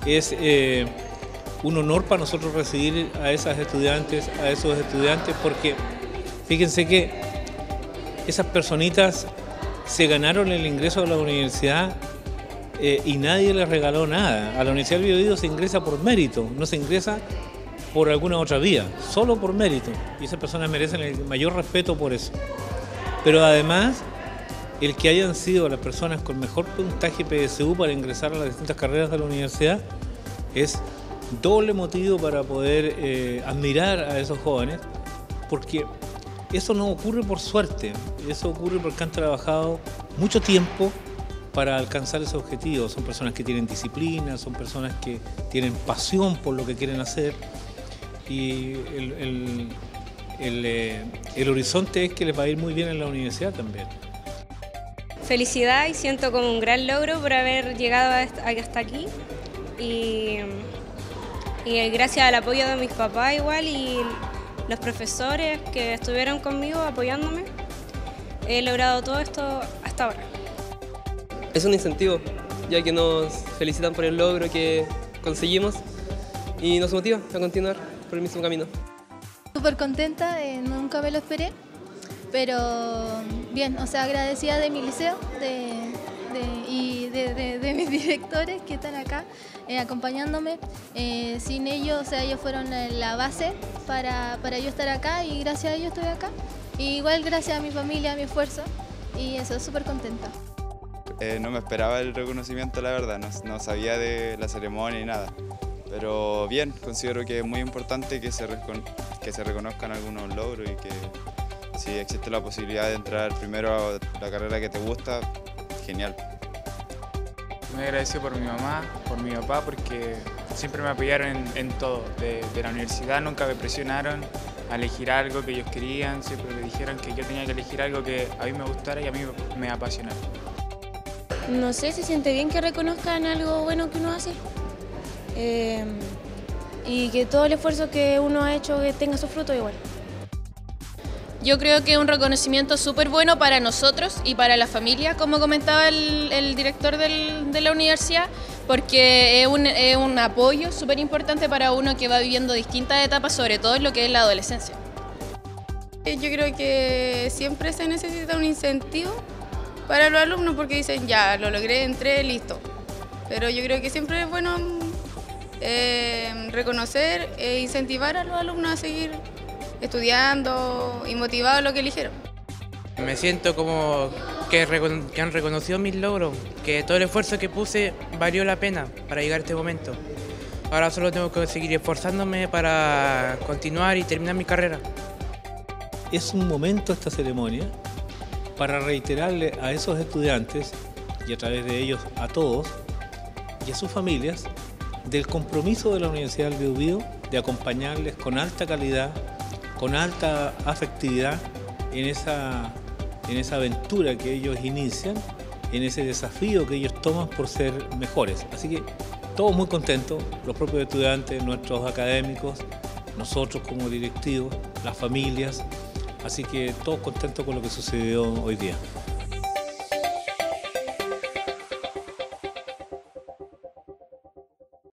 Es un honor para nosotros recibir a esos estudiantes, porque fíjense que esas personitas se ganaron el ingreso a la universidad y nadie les regaló nada. A la Universidad del Biobío se ingresa por mérito, no se ingresa por alguna otra vía, solo por mérito. Y esas personas merecen el mayor respeto por eso. Pero además, el que hayan sido las personas con mejor puntaje PSU para ingresar a las distintas carreras de la universidad es doble motivo para poder admirar a esos jóvenes, porque eso no ocurre por suerte, eso ocurre porque han trabajado mucho tiempo para alcanzar esos objetivos. Son personas que tienen disciplina, son personas que tienen pasión por lo que quieren hacer, y el horizonte es que les va a ir muy bien en la universidad también. Felicidad, y siento como un gran logro por haber llegado hasta aquí, y gracias al apoyo de mis papás igual y los profesores que estuvieron conmigo apoyándome, he logrado todo esto hasta ahora. Es un incentivo, ya que nos felicitan por el logro que conseguimos y nos motiva a continuar por el mismo camino. Súper contenta, nunca me lo esperé, pero bien, o sea, agradecida de mi liceo y de mis directores que están acá acompañándome. Sin ellos, o sea, ellos fueron la base para yo estar acá, y gracias a ellos estoy acá. Y igual gracias a mi familia, a mi esfuerzo, y eso, súper contenta. No me esperaba el reconocimiento, la verdad, no sabía de la ceremonia ni nada. Pero bien, considero que es muy importante que se reconozcan algunos logros, y que si existe la posibilidad de entrar primero a la carrera que te gusta, genial. Muy agradecido por mi mamá, por mi papá, porque siempre me apoyaron en todo. De la universidad nunca me presionaron a elegir algo que ellos querían, siempre me dijeron que yo tenía que elegir algo que a mí me gustara y a mí me apasionara. No sé, se siente bien que reconozcan algo bueno que uno hace y que todo el esfuerzo que uno ha hecho que tenga su fruto igual. Yo creo que es un reconocimiento súper bueno para nosotros y para la familia, como comentaba el director de la universidad, porque es un apoyo súper importante para uno que va viviendo distintas etapas, sobre todo en lo que es la adolescencia. Yo creo que siempre se necesita un incentivo para los alumnos, porque dicen, ya, lo logré, entré, listo. Pero yo creo que siempre es bueno reconocer e incentivar a los alumnos a seguir estudiando y motivados a lo que eligieron. Me siento como que han reconocido mis logros, que todo el esfuerzo que puse valió la pena para llegar a este momento. Ahora solo tengo que seguir esforzándome para continuar y terminar mi carrera. Es un momento esta ceremonia para reiterarle a esos estudiantes, y a través de ellos a todos y a sus familias, del compromiso de la Universidad del Biobío de acompañarles con alta calidad, con alta afectividad en esa aventura que ellos inician, en ese desafío que ellos toman por ser mejores. Así que todos muy contentos, los propios estudiantes, nuestros académicos, nosotros como directivos, las familias, así que todos contentos con lo que sucedió hoy día.